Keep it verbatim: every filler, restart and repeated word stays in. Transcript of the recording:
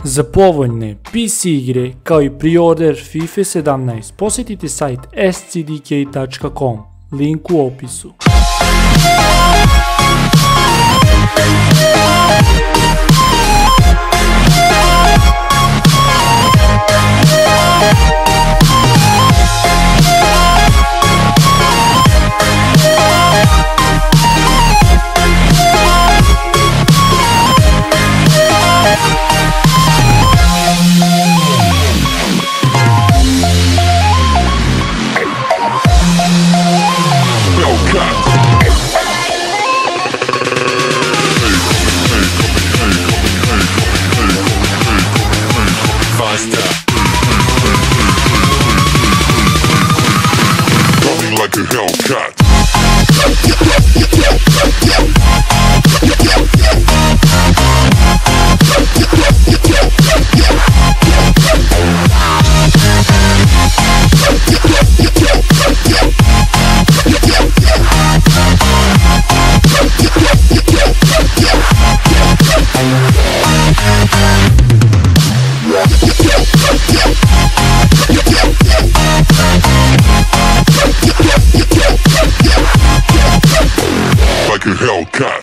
Za povoljne P C igre kao i pre-order FIFA sedamnaest posjetite sajt s c d k tačka com, link u opisu. Like a Hellcat. Like a Hellcat.